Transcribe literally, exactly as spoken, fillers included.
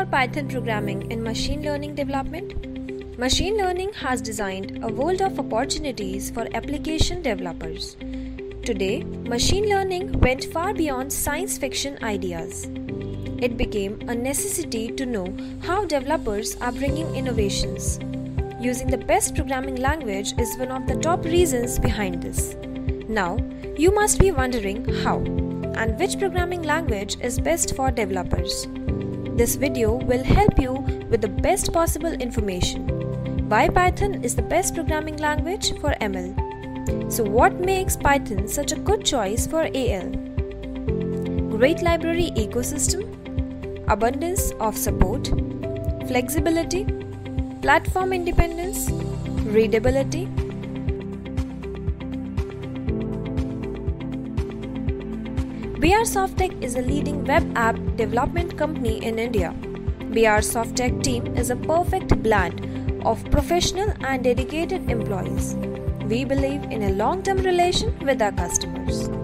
for Python programming in machine learning development? Machine learning has designed a world of opportunities for application developers. Today, machine learning went far beyond science fiction ideas. It became a necessity to know how developers are bringing innovations. Using the best programming language is one of the top reasons behind this. Now, you must be wondering how and which programming language is best for developers. This video will help you with the best possible information. Why Python is the best programming language for M L. So what makes Python such a good choice for A L? Great library ecosystem, abundance of support, flexibility, platform independence, readability. B R Softtech is a leading web app development company in India. B R Softtech team is a perfect blend of professional and dedicated employees. We believe in a long-term relation with our customers.